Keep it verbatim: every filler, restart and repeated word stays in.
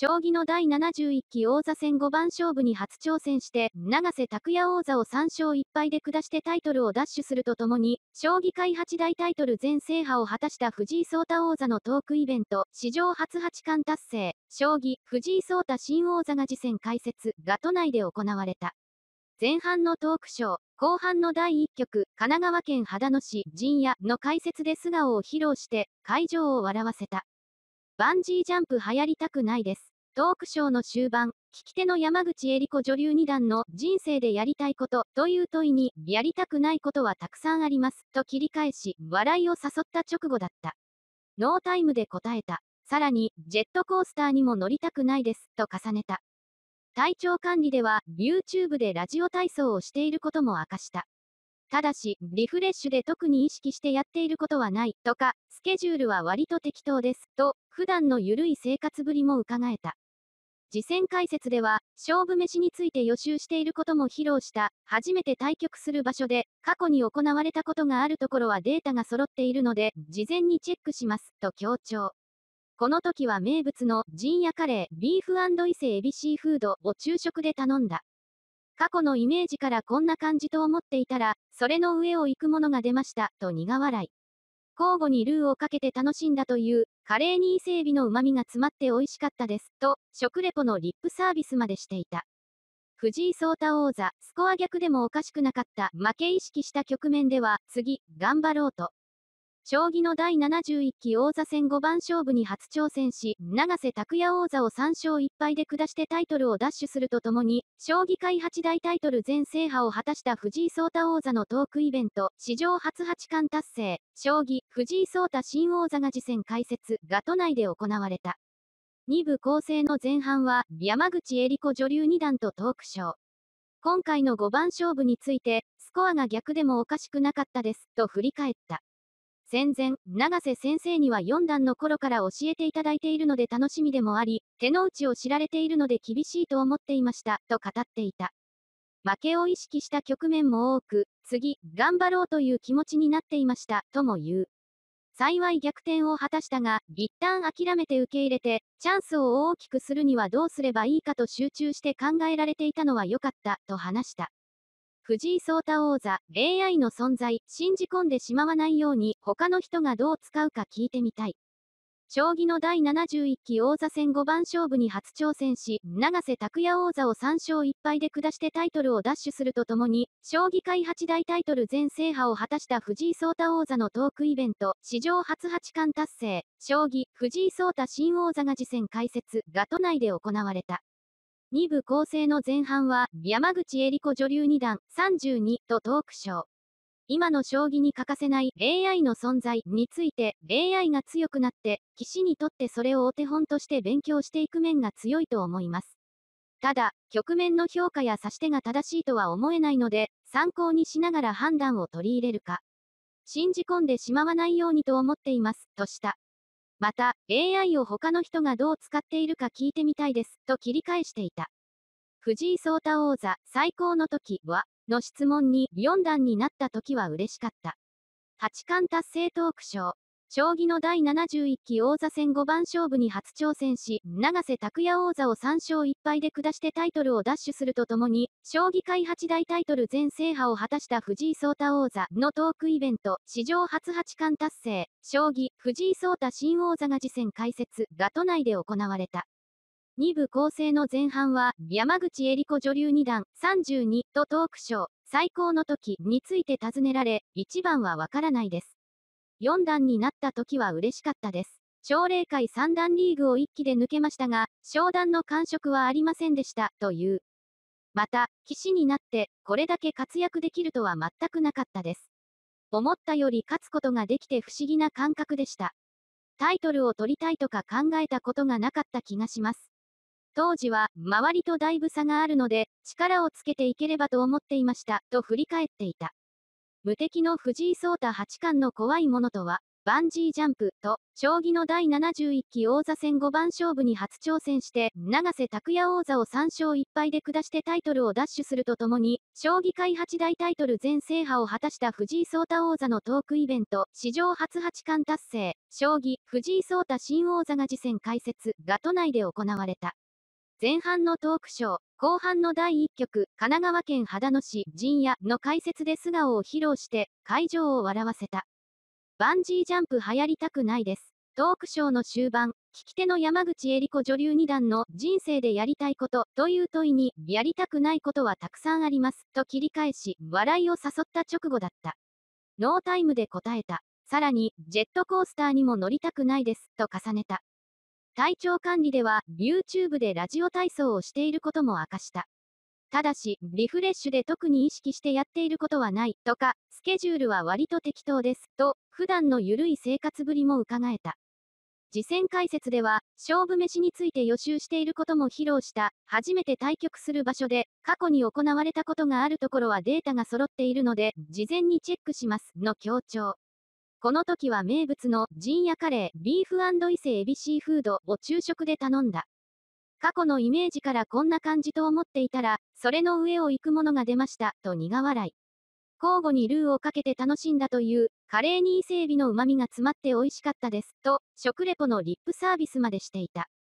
将棋のだいななじゅういっき王座戦ごばん勝負に初挑戦して、永瀬拓矢王座をさん勝いっ敗で下してタイトルを奪取するとともに、将棋界はち大タイトル全制覇を果たした藤井聡太王座のトークイベント、史上初八冠達成、将棋、藤井聡太新王座が次戦解説が都内で行われた。前半のトークショー、後半のだいいっ局、神奈川県秦野市陣屋の解説で素顔を披露して、会場を笑わせた。バンジージャンプ流行りたくないです。トークショーの終盤、聞き手の山口恵梨子女流二段の人生でやりたいことという問いに、やりたくないことはたくさんありますと切り返し、笑いを誘った直後だった。ノータイムで答えた。さらに、ジェットコースターにも乗りたくないですと重ねた。体調管理では、YouTube でラジオ体操をしていることも明かした。ただし、リフレッシュで特に意識してやっていることはない、とか、スケジュールは割と適当です、と、普段のゆるい生活ぶりも伺えた。次戦解説では、勝負飯について予習していることも披露した、初めて対局する場所で、過去に行われたことがあるところはデータが揃っているので、事前にチェックします、と強調。この時は名物の陣屋カレー、ビーフ&伊勢エビシーフードを昼食で頼んだ。過去のイメージからこんな感じと思っていたら、それの上を行くものが出ました、と苦笑い。交互にルーをかけて楽しんだという、カレーに伊勢エビの旨味が詰まって美味しかったです、と、食レポのリップサービスまでしていた。藤井聡太王座、スコア逆でもおかしくなかった負け意識した局面では、次、頑張ろうと。将棋のだいななじゅういっき王座戦ごばん勝負に初挑戦し、永瀬拓矢王座をさん勝いっ敗で下してタイトルを奪取するとともに、将棋界はち大タイトル全制覇を果たした藤井聡太王座のトークイベント、史上初八冠達成、将棋、藤井聡太新王座が次戦解説が都内で行われた。に部構成の前半は、山口恵梨子女流二段とトークショー。今回のごばん勝負について、スコアが逆でもおかしくなかったです、と振り返った。戦前、永瀬先生にはよん段の頃から教えていただいているので楽しみでもあり、手の内を知られているので厳しいと思っていました、と語っていた。負けを意識した局面も多く、次、頑張ろうという気持ちになっていました、とも言う。幸い逆転を果たしたが、一旦諦めて受け入れて、チャンスを大きくするにはどうすればいいかと集中して考えられていたのは良かった、と話した。藤井聡太王座、エーアイ の存在、信じ込んでしまわないように、他の人がどう使うか聞いてみたい。将棋のだいななじゅういっき王座戦ごばん勝負に初挑戦し、永瀬拓矢王座をさん勝いっ敗で下してタイトルを奪取するとともに、将棋界はち大タイトル全制覇を果たした藤井聡太王座のトークイベント、史上初八冠達成、将棋、藤井聡太新王座が次戦解説が都内で行われた。に部構成の前半は、山口恵梨子女流二段さんじゅうにとトークショー。今の将棋に欠かせない エーアイ の存在について、エーアイ が強くなって、棋士にとってそれをお手本として勉強していく面が強いと思います。ただ、局面の評価や指し手が正しいとは思えないので、参考にしながら判断を取り入れるか。信じ込んでしまわないようにと思っています、とした。また、エーアイ を他の人がどう使っているか聞いてみたいです、と切り返していた。藤井聡太王座、最高の時はの質問によん段になった時は嬉しかった。八冠達成トークショー。将棋のだいななじゅういっき王座戦ごばん勝負に初挑戦し、永瀬拓矢王座をさん勝いっ敗で下してタイトルを奪取するとともに、将棋界はち大タイトル全制覇を果たした藤井聡太王座のトークイベント、史上初八冠達成、将棋、藤井聡太新王座が次戦解説が都内で行われた。に部構成の前半は、山口恵梨子女流二段さんじゅうにとトークショー、最高の時について尋ねられ、いちばんはわからないです。よん段になった時は嬉しかったです。奨励会さん段リーグをいっ期で抜けましたが、昇段の感触はありませんでした、という。また、棋士になって、これだけ活躍できるとは全くなかったです。思ったより勝つことができて不思議な感覚でした。タイトルを取りたいとか考えたことがなかった気がします。当時は、周りとだいぶ差があるので、力をつけていければと思っていました、と振り返っていた。無敵の藤井聡太八冠の怖いものとは、 バンジージャンプと、将棋のだいななじゅういっき王座戦五番勝負に初挑戦して、永瀬拓矢王座をさんしょういっぱいで下してタイトルを奪取するとともに、将棋界はちだいタイトル全制覇を果たした藤井聡太王座のトークイベント、史上初八冠達成、将棋、藤井聡太新王座が次戦解説が都内で行われた。前半のトークショー、後半のだいいっきょく、神奈川県秦野市陣屋の解説で素顔を披露して、会場を笑わせた。バンジージャンプ流行りたくないです。トークショーの終盤、聞き手の山口恵梨子女流二段の人生でやりたいことという問いに、やりたくないことはたくさんありますと切り返し、笑いを誘った直後だった。ノータイムで答えた。さらに、ジェットコースターにも乗りたくないですと重ねた。体調管理では、YouTube でラジオ体操をしていることも明かした。ただし、リフレッシュで特に意識してやっていることはない、とか、スケジュールは割と適当です、と、普段のゆるい生活ぶりも伺えた。次戦解説では、勝負飯について予習していることも披露した、初めて対局する場所で、過去に行われたことがあるところはデータが揃っているので、事前にチェックします、の強調。この時は名物の陣屋カレー、ビーフ&伊勢エビシーフードを昼食で頼んだ。過去のイメージからこんな感じと思っていたら、それの上を行くものが出ました、と苦笑い。交互にルーをかけて楽しんだという、カレーに伊勢エビの旨味が詰まって美味しかったです、と、食レポのリップサービスまでしていた。